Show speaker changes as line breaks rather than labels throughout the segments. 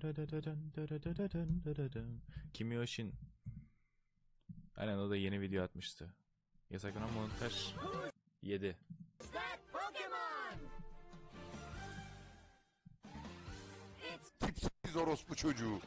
Kimyoshin. Aynen, o da yeni video atmıştı. Yasaklanan montaj 7.
Tipsiz orospu çocuğu.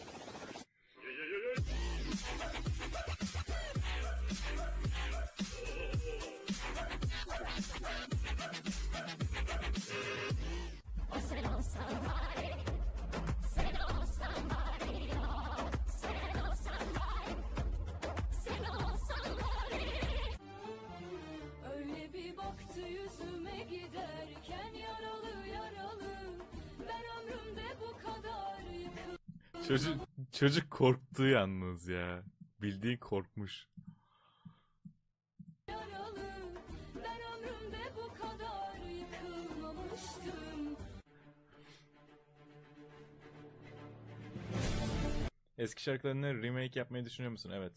Öyle bir baktı yüzüme giderken yaralı yaralı. Ben ömrümde bu kadar
Çocuk korktu yalnız ya. Bildiğin korkmuş.
yaralı. Ben ömrümde bu kadar yıkılmamıştım.
Eski şarkılarını remake yapmayı düşünüyor musun? Evet.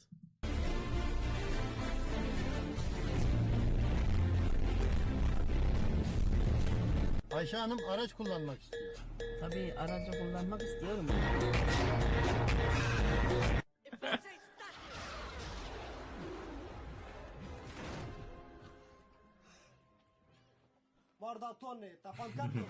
Ayşe Hanım araç kullanmak istiyor.
Tabii aracı kullanmak istiyorum.
Guarda Tony, sta pancarta.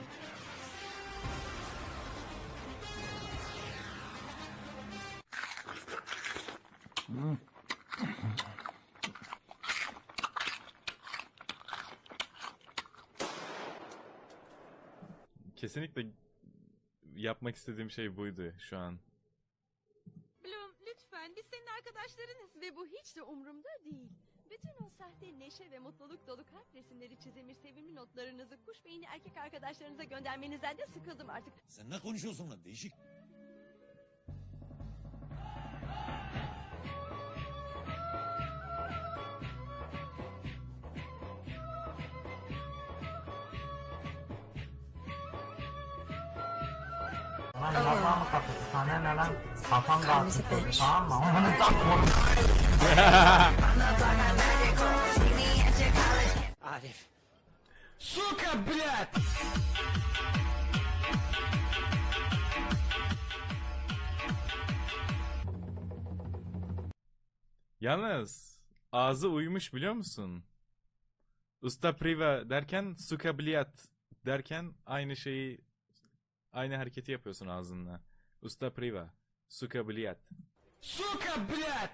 Kesinlikle yapmak istediğim şey buydu şu an.
Bloom, lütfen, biz senin arkadaşlarınız ve bu hiç de umurumda değil. Bütün o sahte neşe ve mutluluk dolu kalp resimleri çizilmiş sevimli notlarınızı kuş beyni erkek arkadaşlarınıza göndermenizden de sıkıldım artık.
Sen ne konuşuyorsun lan değişik?
Lan yapma mı kapı? Sana ne lan? Kafan kalktı. Tamam mı? Onu takma.
Arif.
Сука, блядь!
Yalnız ağzı uymuş, biliyor musun? Usta priva derken suka bliat derken aynı şeyi, aynı hareketi yapıyorsun ağzınla. Usta priva, suka bliat.
Сука, блядь!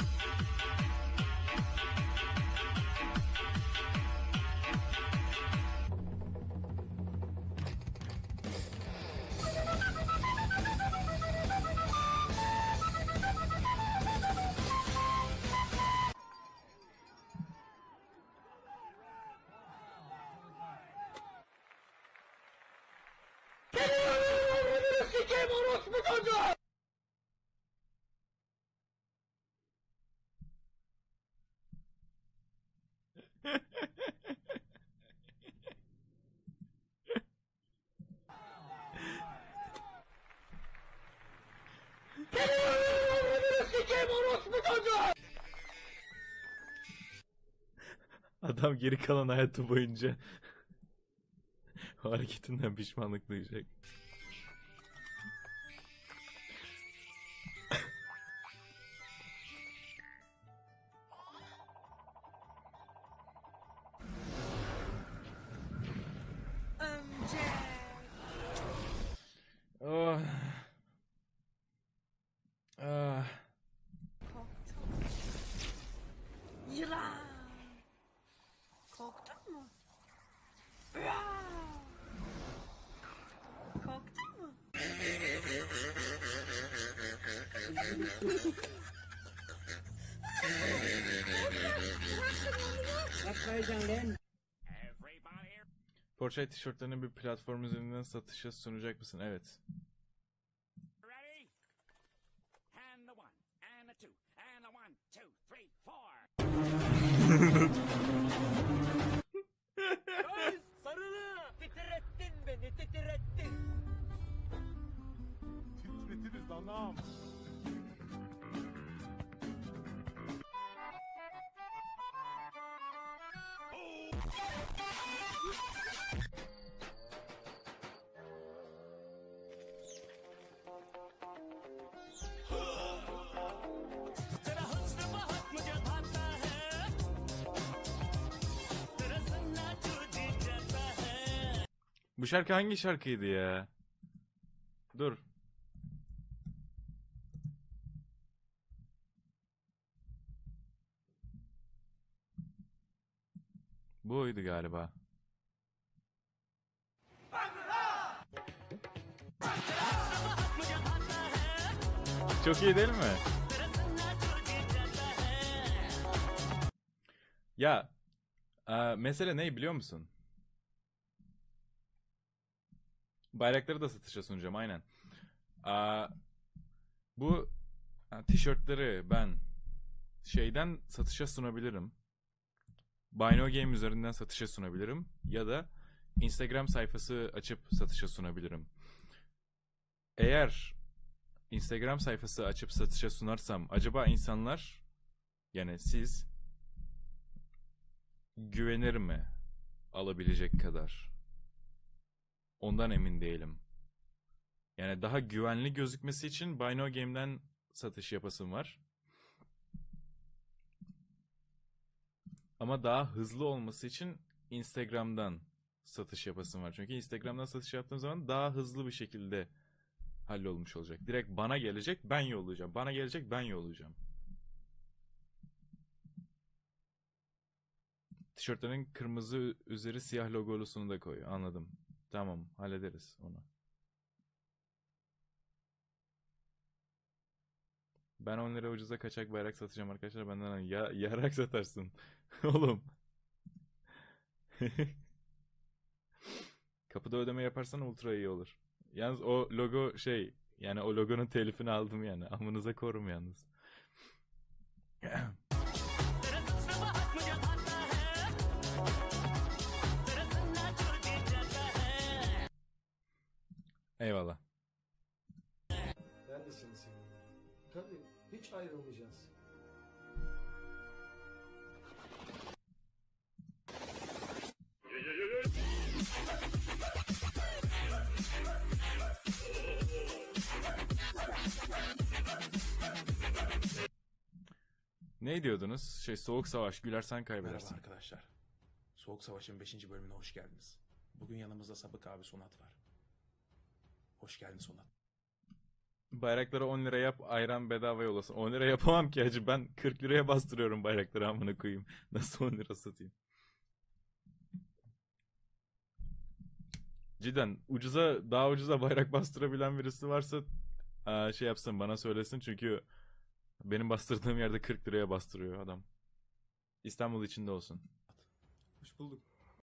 Adam geri kalan hayatı boyunca o hareketinden pişmanlık duyacak. Oh. Ah.
Yılan! Korktun mu? Korktun mu?
Porsche tişörtlerini bir platform üzerinden satışa sunacak mısın? Evet.
Ready? And the one, and the two, and the 1, 2, 3, 4. Sarılı! Titrettin beni, titrettin!
Titretiriz anam.
Bu şarkı hangi şarkıydı ya? Dur. Bu oydu galiba. Çok iyi değil mi? Ya, mesele ne biliyor musun? Bayrakları da satışa sunacağım aynen. Bu tişörtleri ben şeyden satışa sunabilirim. Buy No Game üzerinden satışa sunabilirim. Ya da Instagram sayfası açıp satışa sunabilirim. Eğer Instagram sayfası açıp satışa sunarsam acaba insanlar, yani siz, güvenir mi alabilecek kadar? Ondan emin değilim. Yani daha güvenli gözükmesi için Buy No Game'den satış yapasım var. Ama daha hızlı olması için Instagram'dan satış yapasım var. Çünkü Instagram'dan satış yaptığım zaman daha hızlı bir şekilde hallolmuş olacak. Direkt bana gelecek, ben yollayacağım. Bana gelecek, ben yollayacağım. Tişörtlerin kırmızı üzeri siyah logolusunu da koy. Anladım. Tamam, hallederiz onu. Ben 10 lira ucuza kaçak bayrak satacağım arkadaşlar. Benden yarak satarsın. Oğlum. Kapıda ödeme yaparsan ultra iyi olur. Yalnız o logo şey, yani o logonun telifini aldım yani. Amınıza korum yalnız. Eyvallah.
Ben de seni seviyorum. Tabii, hiç ayrılmayacağız.
Ne diyordunuz? Şey, Soğuk Savaş, gülersen
Merhaba
kaybedersin.
arkadaşlar. Soğuk Savaş'ın 5. bölümüne hoş geldiniz. Bugün yanımızda Sabık abi Sonat var. Hoş geldin Sonat.
Bayrakları 10 lira yap, ayran bedava yollasın. 10 lira yapamam ki hacı, ben 40 liraya bastırıyorum bayrakları, amına koyayım. Nasıl 10 lira satayım? Cidden daha ucuza bayrak bastırabilen birisi varsa şey yapsın, bana söylesin, çünkü benim bastırdığım yerde 40 liraya bastırıyor adam. İstanbul içinde olsun.
Hoş bulduk.